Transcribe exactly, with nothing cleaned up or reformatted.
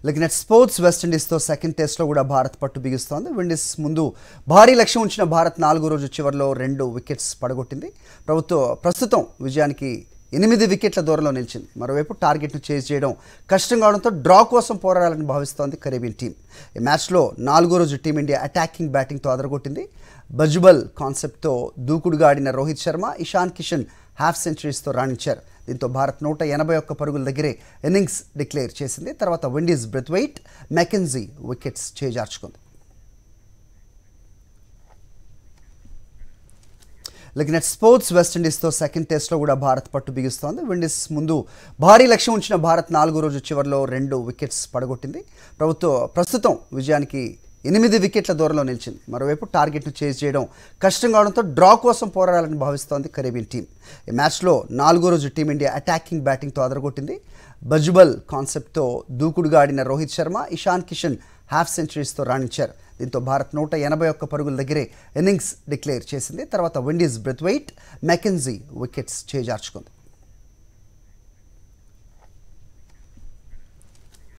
Leg net sports వెస్టిండీస్తో second టెస్ట్లో కూడా భారత్ పట్టు బిగిస్తోంది. విండీస్ ముందు భారీ లక్ష్యం ఉంచిన భారత్ నాలుగో రోజు చివరిలో రెండు వికెట్స్ పడగొట్టింది. ప్రభుత్వ ప్రస్తుతం విజయానికి ఎనిమిది వికెట్ల దూరంలో నిలిచింది. మరోవైపు టార్గెట్ను చేజ్ చేయడం కష్టం కావడంతో డ్రా కోసం పోరాడాలని భావిస్తోంది కరేబియన్ టీం. ఈ మ్యాచ్లో నాలుగో రోజు టీమిండియా అటాకింగ్ బ్యాటింగ్తో అదరగొట్టింది. బజ్బల్ కాన్సెప్ట్తో దూకుడుగా ఆడిన రోహిత్ శర్మ, ఇషాన్ కిషన్ హాఫ్ సెంచరీస్తో రాణించారు. దీంతో భారత్ నూట ఎనభై ఒక్క పరుగుల దగ్గరే ఇన్నింగ్స్ డిక్లేర్ చేసింది. తర్వాత విండీస్ బ్రెత్వెయిట్, మెకెన్జీ వికెట్స్ చేజార్చుకుంది. లెగ్ నెట్ స్పోర్ట్స్ వెస్టిండీస్తో సెకండ్ టెస్ట్లో కూడా భారత్ పట్టు బిగిస్తోంది. విండీస్ ముందు భారీ లక్ష్యం ఉంచిన భారత్ నాలుగో రోజు చివరిలో రెండు వికెట్స్ పడగొట్టింది. ప్రభుత్వ ప్రస్తుతం విజయానికి ఎనిమిది వికెట్ల దూరంలో నిలిచింది. మరోవైపు టార్గెట్ను చేజ్ చేయడం కష్టం కావడంతో డ్రా కోసం పోరాడాలని భావిస్తోంది కరేబియన్ టీం. ఈ మ్యాచ్లో నాలుగో రోజు టీమిండియా అటాకింగ్ బ్యాటింగ్తో అదరగొట్టింది. బజ్బల్ కాన్సెప్ట్తో దూకుడుగా ఆడిన రోహిత్ శర్మ, ఇషాన్ కిషన్ హాఫ్ సెంచరీస్తో రాణించారు. దీంతో భారత్ నూట ఎనభై ఒక్క పరుగుల దగ్గరే ఇన్నింగ్స్ డిక్లేర్ చేసింది. తర్వాత విండీస్ బ్రెత్వెయిట్, మెకెన్జీ వికెట్స్ చేజార్చుకుంది.